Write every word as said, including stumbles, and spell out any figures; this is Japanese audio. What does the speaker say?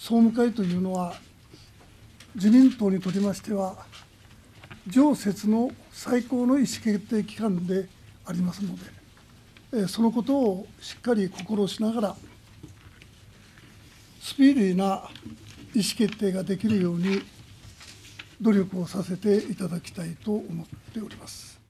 総務会というのは、自民党にとりましては、常設の最高の意思決定機関でありますので、そのことをしっかり心しながら、スピーディーな意思決定ができるように努力をさせていただきたいと思っております。